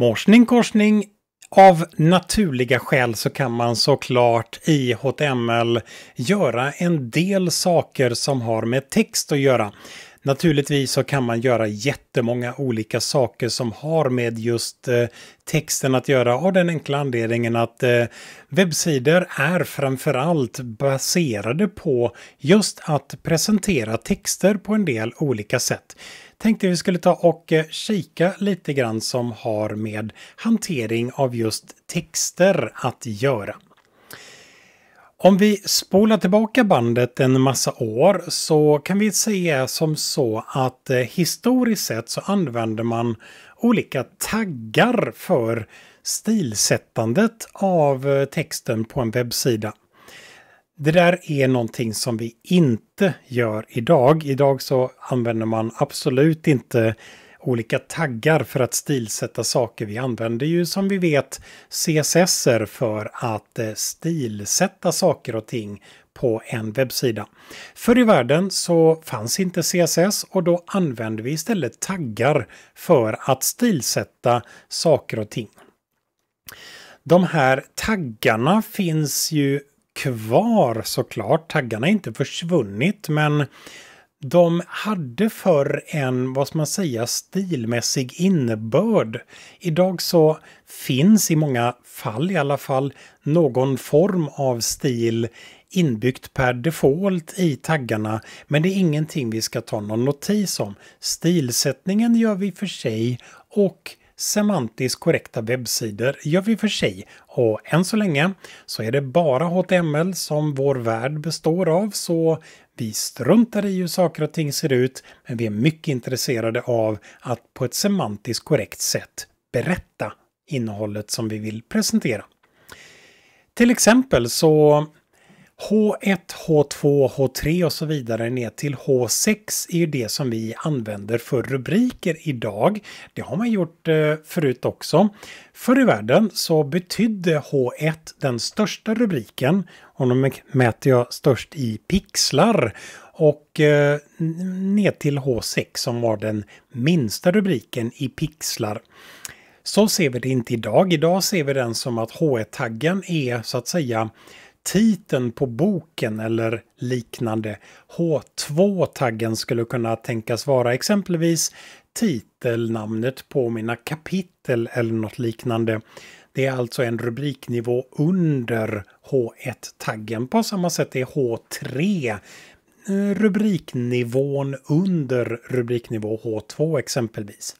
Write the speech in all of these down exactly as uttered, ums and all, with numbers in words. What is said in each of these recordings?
Morsning korsning. Av naturliga skäl så kan man såklart i H T M L göra en del saker som har med text att göra. Naturligtvis så kan man göra jättemånga olika saker som har med just eh, texten att göra, av den enkla anledningen att eh, webbsidor är framförallt baserade på just att presentera texter på en del olika sätt. Tänkte vi skulle ta och eh, kika lite grann som har med hantering av just texter att göra. Om vi spolar tillbaka bandet en massa år så kan vi säga som så att eh, historiskt sett så använder man olika taggar för stilsättandet av eh, texten på en webbsida. Det där är någonting som vi inte gör idag. Idag så använder man absolut inte olika taggar för att stilsätta saker. Vi använder ju som vi vet C S S-er för att eh, stilsätta saker och ting på en webbsida. Förr i världen så fanns inte C S S och då använde vi istället taggar för att stilsätta saker och ting. De här taggarna finns ju kvar såklart. Taggarna är inte försvunnit, men de hade för en, vad ska man säga, stilmässig innebörd. Idag så finns i många fall i alla fall någon form av stil inbyggt per default i taggarna, men det är ingenting vi ska ta någon notis om. Stilsättningen gör vi för sig och semantiskt korrekta webbsidor gör vi för sig, och än så länge så är det bara H T M L som vår värld består av, så vi struntar i hur saker och ting ser ut, men vi är mycket intresserade av att på ett semantiskt korrekt sätt berätta innehållet som vi vill presentera. Till exempel så H ett, H två, H tre och så vidare ner till H sex är ju det som vi använder för rubriker idag. Det har man gjort förut också. Förr i världen så betydde H ett den största rubriken, och då mäter jag störst i pixlar, och eh, ner till H sex som var den minsta rubriken i pixlar. Så ser vi det inte idag. Idag ser vi den som att H ett-taggen är så att säga titeln på boken eller liknande. H två-taggen skulle kunna tänkas vara exempelvis titelnamnet på mina kapitel eller något liknande. Det är alltså en rubriknivå under H ett-taggen. På samma sätt är H tre rubriknivån under rubriknivå H två exempelvis.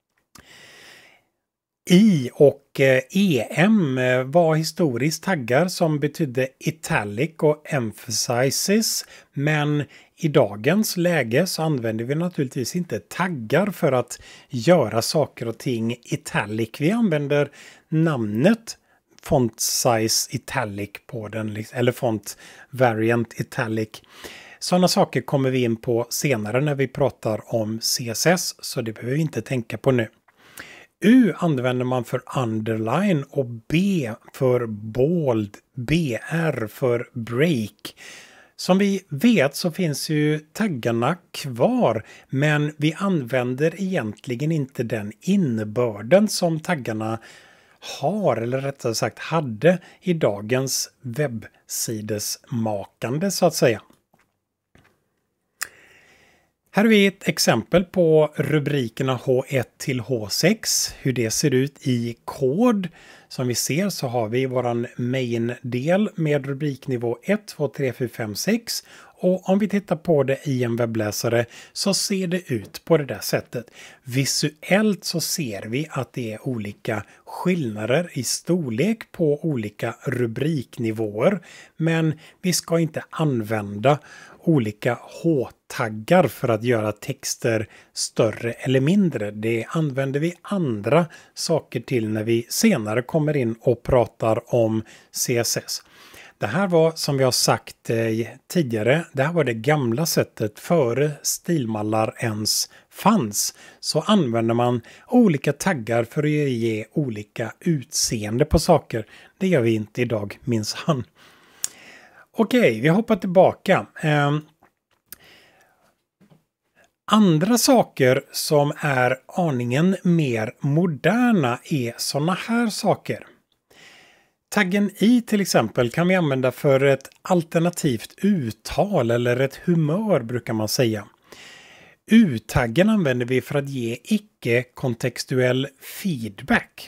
I och E M var historiskt taggar som betydde italic och emphasizes, men i dagens läge så använder vi naturligtvis inte taggar för att göra saker och ting italic. Vi använder namnet font size italic på den, eller font variant italic. Sådana saker kommer vi in på senare när vi pratar om C S S, så det behöver vi inte tänka på nu. U använder man för underline och B för bold, B R för break. Som vi vet så finns ju taggarna kvar, men vi använder egentligen inte den innebörden som taggarna har, eller rättare sagt hade i dagens webbsidesmakande så att säga. Här har vi ett exempel på rubrikerna H ett till H sex, hur det ser ut i kod. Som vi ser så har vi våran main-del med rubriknivå ett, två, tre, fyra, fem, sex. Och om vi tittar på det i en webbläsare så ser det ut på det där sättet. Visuellt så ser vi att det är olika skillnader i storlek på olika rubriknivåer. Men vi ska inte använda olika H-taggar för att göra texter större eller mindre. Det använder vi andra saker till när vi senare kommer in och pratar om C S S. Det här var, som vi har sagt eh, tidigare, det här var det gamla sättet före stilmallar ens fanns. Så använder man olika taggar för att ge olika utseende på saker. Det gör vi inte idag, minns han. Okej, vi hoppar tillbaka. Eh, Andra saker som är aningen mer moderna är sådana här saker. Taggen i till exempel kan vi använda för ett alternativt uttal eller ett humör brukar man säga. U-taggen använder vi för att ge icke-kontextuell feedback.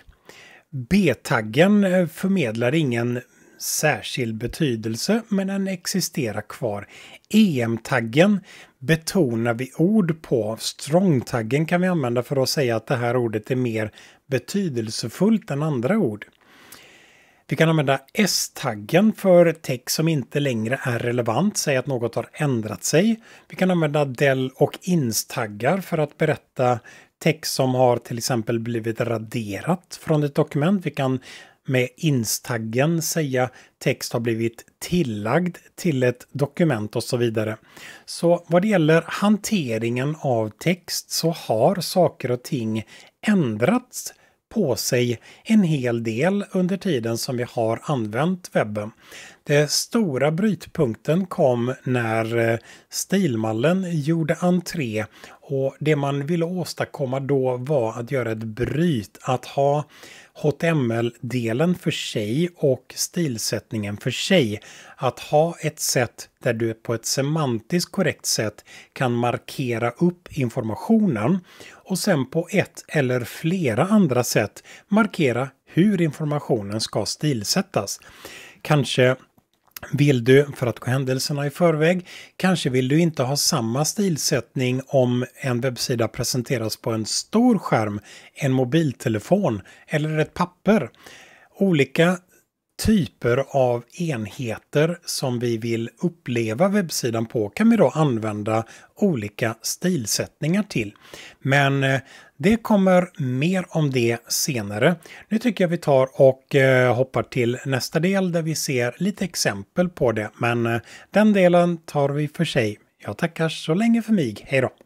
B-taggen förmedlar ingen särskild betydelse men den existerar kvar. E M-taggen betonar vi ord på. Strong-taggen kan vi använda för att säga att det här ordet är mer betydelsefullt än andra ord. Vi kan använda S-taggen för text som inte längre är relevant, säga att något har ändrat sig. Vi kan använda del och ins-taggar för att berätta text som har till exempel blivit raderat från ett dokument. Vi kan med ins-taggen säga text har blivit tillagd till ett dokument och så vidare. Så vad det gäller hanteringen av text så har saker och ting ändrats på sig en hel del under tiden som vi har använt webben. Den stora brytpunkten kom när stilmallen gjorde entré och det man ville åstadkomma då var att göra ett bryt, att ha H T M L-delen för sig och stilsättningen för sig. Att ha ett sätt där du på ett semantiskt korrekt sätt kan markera upp informationen och sen på ett eller flera andra sätt markera hur informationen ska stilsättas. Kanske vill du, för att gå händelserna i förväg, kanske vill du inte ha samma stilsättning om en webbsida presenteras på en stor skärm, en mobiltelefon eller ett papper. Olika typer av enheter som vi vill uppleva webbsidan på kan vi då använda olika stilsättningar till. Men eh, det kommer mer om det senare. Nu tycker jag vi tar och eh, hoppar till nästa del där vi ser lite exempel på det. Men eh, den delen tar vi för sig. Jag tackar så länge för mig. Hej då!